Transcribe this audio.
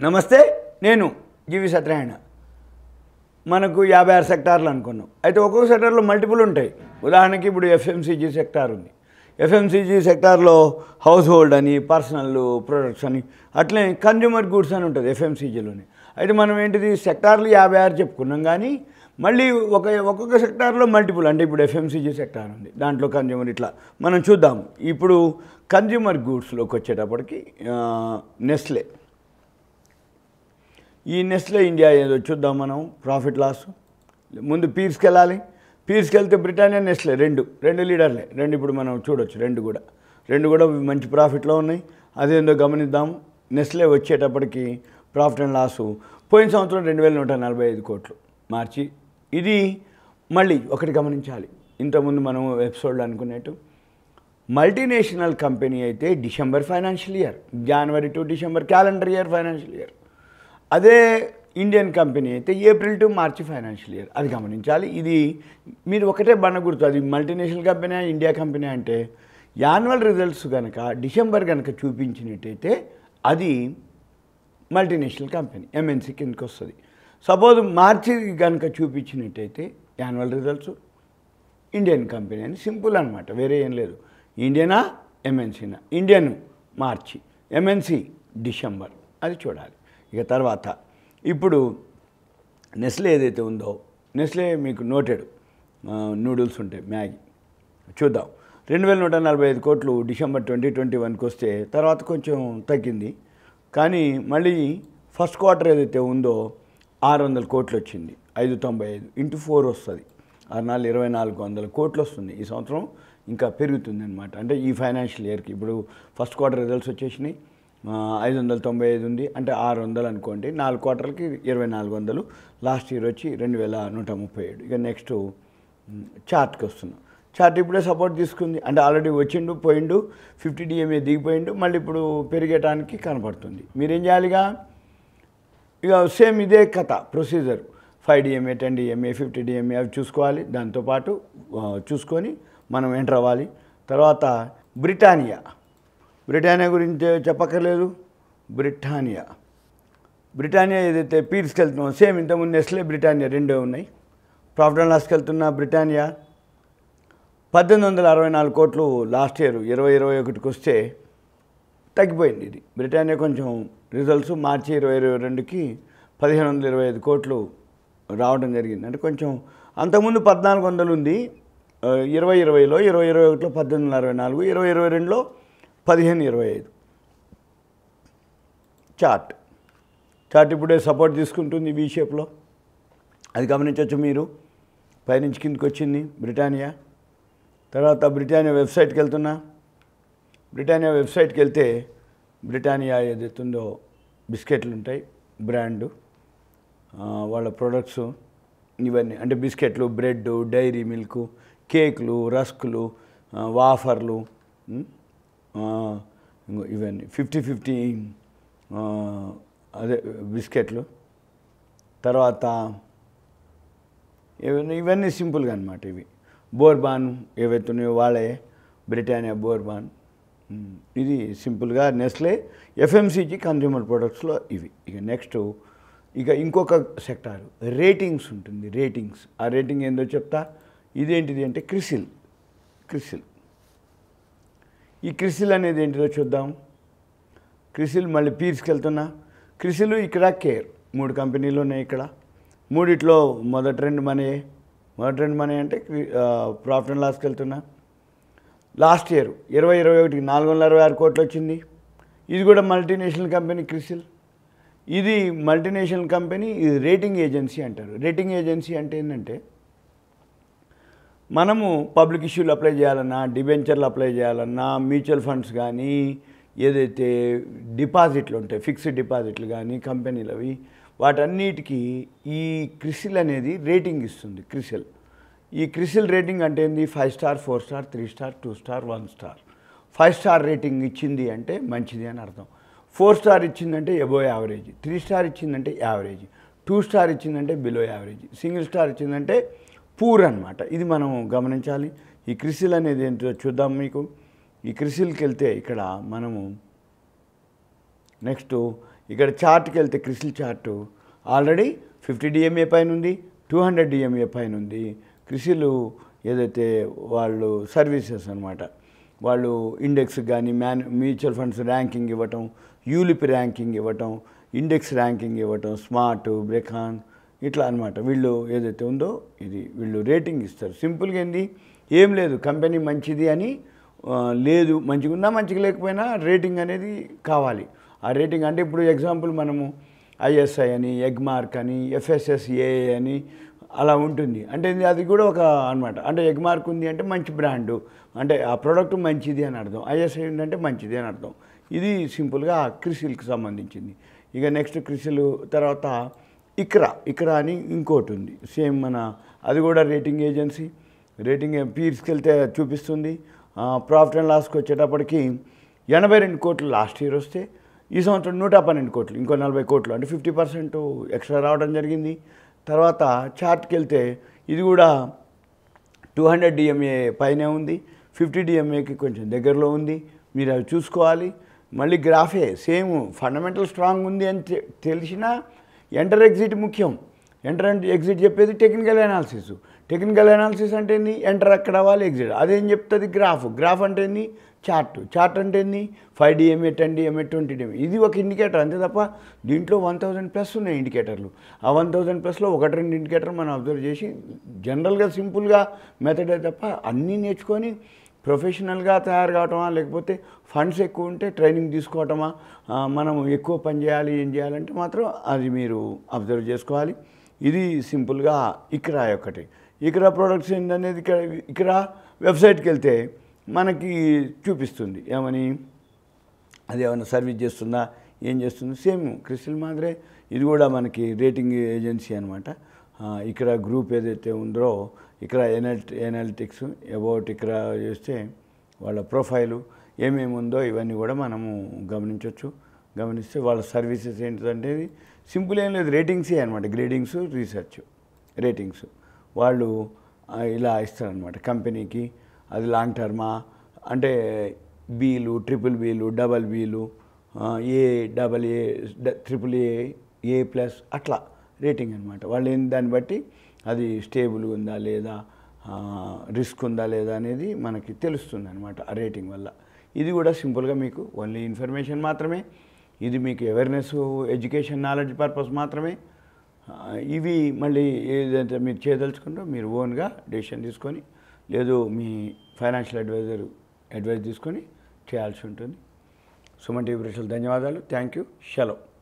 నమస్తే నేను GVsatyanarayana మనకు 56 సెక్టార్లు అనుకున్నాం అయితే ఒక్కొక్క సెక్టార్లో మల్టిపుల్ ఉంటాయి ఉదాహరణకి ఇప్పుడు FMCG సెక్టార్ ఉంది FMCG సెక్టార్లో హౌస్ హోల్డ్ అని పర్సనల్ ప్రొడక్ట్స్ అని అట్లే కన్జ్యూమర్ గూడ్స్ అని ఉంటుంది FMCG లోనే అయితే మనం ఏంటిది సెక్టార్లు 56 చెప్పుకున్నాం కానీ మళ్ళీ ఒక్కొక్క సెక్టార్లో మల్టిపుల్ అంటే ఇప్పుడు FMCG సెక్టార్ ఉంది దాంట్లో కన్జ్యూమర్ ఇట్లా మనం చూద్దాం ఇప్పుడు కన్జ్యూమర్ గూడ్స్లోకి వచ్చేటప్పటికి నెస్లే ఈ నెస్లే ఇండియా ఏదో చూద్దాం మనం ప్రాఫిట్ లాస్ ముందు పీర్స్కి వెళ్ళాలి పీర్స్కి వెళ్తే బ్రిటానియా నెస్లే రెండు లీడర్లే ఇప్పుడు మనం చూడొచ్చు రెండు కూడా మంచి ప్రాఫిట్లో ఉన్నాయి అదేందో గమనిద్దాం నెస్లే వచ్చేటప్పటికి ప్రాఫిట్ అండ్ లాస్ పోయిన సంవత్సరం 2145 కోట్లు మార్చి ఇది మళ్ళీ ఒకటి గమనించాలి ఇంతకుముందు మనం ఎపిసోడ్లో అనుకున్నట్టు మల్టీనేషనల్ కంపెనీ అయితే డిసెంబర్ ఫైనాన్షియల్ ఇయర్ జనవరి to December calendar year financial year అదే ఇండియన్ కంపెనీ అయితే April to March financial year అది గమనించాలి ఇది మీరు ఒకటే బండ గుర్తు అది మల్టీనేషనల్ కంపెనీ ఇండియా కంపెనీ అంటే యాన్యువల్ రిజల్ట్స్ కనుక డిసెంబర్ కనుక చూపించినట్టయితే అది మల్టీనేషనల్ కంపెనీ MNC కిందకి వస్తుంది సపోజ్ మార్చి కనుక చూపించినట్టయితే యాన్యువల్ రిజల్ట్స్ ఇండియన్ కంపెనీ అని సింపుల్ అనమాట వేరే ఏం లేదు ఇండియనా MNCనా ఇండియన్ మార్చి MNC డిసెంబర్ అది చూడాలి ఇక తర్వాత ఇప్పుడు నెస్లే ఏదైతే ఉందో నెస్లే మీకు నోటెడ్ నూడిల్స్ ఉంటాయి మ్యాగీ చూద్దాం 2145 కోట్లు డిసెంబర్ 2021కి వస్తే తర్వాత కొంచెం తగ్గింది కానీ మళ్ళీ ఫస్ట్ క్వార్టర్ ఏదైతే ఉందో 600 కోట్లు వచ్చింది 595 ఇంటూ 4 వస్తుంది 2400 కోట్లు వస్తుంది ఈ సంవత్సరం ఇంకా పెరుగుతుంది అనమాట అంటే ఈ ఫైనాన్షియల్ ఇయర్కి ఇప్పుడు ఫస్ట్ క్వార్టర్ రిజల్ట్స్ వచ్చేసినాయి 595 ఉంది అంటే 600 అనుకోండి 4 క్వార్టర్లకి 2400 లాస్ట్ ఇయర్ వచ్చి 2137 ఇక నెక్స్ట్ చార్ట్కి వస్తున్నాం చార్ట్ ఇప్పుడే సపోర్ట్ తీసుకుంది అంటే ఆల్రెడీ వచ్చిండు పోయిండు 50 DMA దిగిపోయిండు మళ్ళీ ఇప్పుడు పెరిగేటానికి కనపడుతుంది మీరేం చేయాలిగా ఇక సేమ్ ఇదే కథ ప్రొసీజర్ 5 DMA 10 DMA 50 DMA అవి చూసుకోవాలి దాంతోపాటు చూసుకొని మనం ఎంటర్ అవ్వాలి తర్వాత బ్రిటానియా గురించి చెప్పక్కర్లేదు బ్రిటానియా ఏదైతే పీర్స్కి వెళ్తున్నామో సేమ్ ఇంతకుముందు నెస్లే బ్రిటానియా రెండే ఉన్నాయి ప్రాఫిట్ అండ్ లాస్కి వెళ్తున్న బ్రిటానియా 1864 కోట్లు లాస్ట్ ఇయర్ 2021కి వస్తే తగ్గిపోయింది ఇది బ్రిటానియా కొంచెం రిజల్ట్స్ మార్చి 2022కి 1525 కోట్లు రావడం జరిగింది అంటే కొంచెం అంతకుముందు 1400 ఉంది 2020లో 2021లో 1864 2022లో 1525 చార్ట్ ఇప్పుడే సపోర్ట్ తీసుకుంటుంది V షేప్లో అది గమనించవచ్చు మీరు పైనుంచి కిందకి వచ్చింది బ్రిటానియా తర్వాత బ్రిటానియా వెబ్సైట్కి వెళ్తున్నా బ్రిటానియా వెబ్సైట్కి వెళ్తే బ్రిటానియా ఏదైతుందో బిస్కెట్లు ఉంటాయి బ్రాండు వాళ్ళ ప్రొడక్ట్స్ ఇవన్నీ అంటే బిస్కెట్లు బ్రెడ్ డైరీ మిల్క్ కేకులు రస్కులు వాఫర్లు ఇవన్నీ 50-50 అదే బిస్కెట్లు తర్వాత ఇవన్నీ సింపుల్గా అనమాట ఇవి బోర్బాన్ ఏవైతే ఉన్నాయో వాళ్ళే బ్రిటానియా బోర్బాన్ ఇది సింపుల్గా నెస్లే FMCG కన్జ్యూమర్ ప్రొడక్ట్స్లో ఇవి ఇక నెక్స్ట్ ఇక ఇంకొక సెక్టార్ రేటింగ్స్ ఉంటుంది రేటింగ్స్ ఆ రేటింగ్ ఏందో చెప్తా ఇదేంటిది అంటే క్రిసిల్ ఈ క్రిసిల్ అనేది ఏంటిదో చూద్దాం క్రిసిల్ మళ్ళీ పీర్స్కి వెళ్తున్నా క్రిసిల్ ఇక్కడ కేర్ 3 కంపెనీలు ఉన్నాయి ఇక్కడ మూడిట్లో మొదటి రెండు మనీ అంటే ప్రాఫిట్ అండ్ లాస్కి వెళ్తున్నా లాస్ట్ ఇయర్ 2021కి 466 కోట్లు వచ్చింది ఇది కూడా మల్టీనేషనల్ కంపెనీ క్రిసిల్ ఇది మల్టీనేషనల్ కంపెనీ ఇది రేటింగ్ ఏజెన్సీ అంటారు రేటింగ్ ఏజెన్సీ అంటే ఏంటంటే మనము పబ్లిక్ ఇష్యూలు అప్లై చేయాలన్నా డిబెంచర్లు అప్లై చేయాలన్నా మ్యూచువల్ ఫండ్స్ కానీ ఏదైతే డిపాజిట్లు ఉంటాయి ఫిక్స్డ్ డిపాజిట్లు కానీ కంపెనీలవి వాటన్నిటికీ ఈ క్రిసిల్ అనేది రేటింగ్ ఇస్తుంది ఈ క్రిసిల్ రేటింగ్ అంటే ఏంది 5 star 4 star 3 star 2 star 1 star 5 star rating ఇచ్చింది అంటే మంచిది అని అర్థం 4 స్టార్ ఇచ్చిందంటే అబోవ్ యావరేజ్ 3 స్టార్ ఇచ్చిందంటే యావరేజ్ 2 స్టార్ ఇచ్చిందంటే బిలో యావరేజ్ సింగిల్ స్టార్ ఇచ్చిందంటే పూర్ అనమాట ఇది మనం గమనించాలి ఈ క్రిసిల్ అనేది ఏంటో చూద్దాం మీకు ఈ క్రిసిల్కి వెళ్తే ఇక్కడ మనము నెక్స్ట్ ఇక్కడ చార్ట్కి వెళ్తే క్రిసిల్ చార్టు ఆల్రెడీ 50 డిఎంఏ పైన ఉంది, 200 డిఎంఏ పైన ఉంది. క్రిసిల్ ఏదైతే వాళ్ళు సర్వీసెస్ అనమాట, వాళ్ళు ఇండెక్స్ కానీ మ్యూచువల్ ఫండ్స్ ర్యాంకింగ్ ఇవ్వటం, యూలిప్ ర్యాంకింగ్ ఇవ్వటం, ఇండెక్స్ ర్యాంకింగ్ ఇవ్వటం, స్మార్ట్, బ్రెకాన్ ఇట్లా అనమాట. వీళ్ళు ఏదైతే ఉందో ఇది వీళ్ళు రేటింగ్ ఇస్తారు. సింపుల్గా ఏంది, ఏం లేదు కంపెనీ మంచిది అని లేదు, మంచిగా ఉన్నా మంచిగా లేకపోయినా రేటింగ్ అనేది కావాలి. ఆ రేటింగ్ అంటే ఇప్పుడు ఎగ్జాంపుల్ మనము ఐఎస్ఐ అని, ఎగ్మార్క్ అని, ఎఫ్ఎస్ఎస్ఏ అని అలా ఉంటుంది. అంటే అది కూడా ఒక అనమాట. అంటే ఎగ్మార్క్ ఉంది అంటే మంచి బ్రాండు, అంటే ఆ ప్రోడక్ట్ మంచిది అని అర్థం. ఐఎస్ఐ ఉందంటే మంచిది అని అర్థం. ఇది సింపుల్గా క్రిసిల్కి సంబంధించింది. ఇక నెక్స్ట్ క్రిసిల్ తర్వాత ఇక్రా అని ఇంకోటి ఉంది సేమ్ మన, అది కూడా రేటింగ్ ఏజెన్సీ. రేటింగ్ పీర్స్కి వెళ్తే చూపిస్తుంది. ప్రాఫిట్ అండ్ లాస్కి వచ్చేటప్పటికి 82 కోట్లు లాస్ట్ ఇయర్ వస్తే ఈ సంవత్సరం 112 కోట్లు, ఇంకో 40 కోట్లు, అంటే 50% ఎక్స్ట్రా రావడం జరిగింది. తర్వాత చార్ట్కి వెళ్తే ఇది కూడా 200 డిఎంఏ పైనే ఉంది, 50 డిఎంఏకి కొంచెం దగ్గరలో ఉంది. మీరు అవి చూసుకోవాలి. మళ్ళీ గ్రాఫే సేమ్ ఫండమెంటల్ స్ట్రాంగ్ ఉంది అని తెలిసినా ఎంటర్ ఎగ్జిట్ ముఖ్యం. ఎంటర్ అండ్ ఎగ్జిట్ చెప్పేది టెక్నికల్ అనాలిసిస్. టెక్నికల్ అనాలిసిస్ అంటే ఏంది, ఎంటర్ ఎక్కడ అవ్వాలి, ఎగ్జిట్ అదేం చెప్తుంది గ్రాఫ్ అంటే ఏంది చార్ట్ అంటే ఏంది 5 డిఎంఏ, 10 డిఎంఏ, 20 డిఎంఏ. ఇది ఒక ఇండికేటర్ అంతే తప్ప దీంట్లో 1000+ ఉన్నాయి ఇండికేటర్లు. ఆ 1000+లో 1-2 ఇండికేటర్ మనం అబ్జర్వ్ చేసి జనరల్గా సింపుల్గా మెథడే తప్ప అన్నీ నేర్చుకొని ప్రొఫెషనల్గా తయారు కావటమా, లేకపోతే ఫండ్స్ ఎక్కువ ఉంటే ట్రైనింగ్ తీసుకోవటమా, మనం ఎక్కువ పని చేయాలి ఏం చేయాలంటే మాత్రం అది మీరు అబ్జర్వ్ చేసుకోవాలి. ఇది సింపుల్గా ఇక్రా ఒకటి. ఇక్రా ప్రొడక్ట్స్ ఏంటనేది ఇక్రా వెబ్సైట్కి వెళ్తే మనకి చూపిస్తుంది ఏమని, అది ఏమైనా సర్వీస్ చేస్తుందా, ఏం చేస్తుందో. సేమ్ క్రిసిల్ మాదిరే ఇది కూడా మనకి రేటింగ్ ఏజెన్సీ అనమాట. ఇక్కడ గ్రూప్ ఏదైతే ఉందో ఇక్కడ ఎనాలిటిక్స్ అబౌట్ ఇక్కడ చేస్తే వాళ్ళ ప్రొఫైలు ఏమేమి ఉందో ఇవన్నీ కూడా మనము గమనించవచ్చు. గమనిస్తే వాళ్ళ సర్వీసెస్ ఏంటంటే సింపుల్ ఏం లేదు, రేటింగ్సే అనమాట. గ్రేడింగ్స్, రీసెర్చ్, రేటింగ్స్ వాళ్ళు ఇలా ఇస్తారనమాట కంపెనీకి. అది లాంగ్ టర్మా అంటే బీలు, ట్రిపుల్ బీలు, డబల్ బీలు, AA, AA+, అట్లా రేటింగ్ అనమాట. వాళ్ళు దాన్ని బట్టి అది స్టేబుల్ ఉందా లేదా, రిస్క్ ఉందా లేదా అనేది మనకి తెలుస్తుంది అనమాట ఆ రేటింగ్ వల్ల. ఇది కూడా సింపుల్గా మీకు ఓన్లీ ఇన్ఫర్మేషన్ మాత్రమే. ఇది మీకు అవేర్నెస్, ఎడ్యుకేషన్, నాలెడ్జ్ పర్పస్ మాత్రమే. ఇవి మళ్ళీ ఏదైతే మీరు చేయదలుచుకుంటో మీరు ఓన్గా డెసిషన్ తీసుకొని, లేదు మీ ఫైనాన్షియల్ అడ్వైజ్ తీసుకొని చేయాల్సి ఉంటుంది. సుమన్ టీవీ ప్రేక్షకులకు ధన్యవాదాలు. Thank you. సెలవు.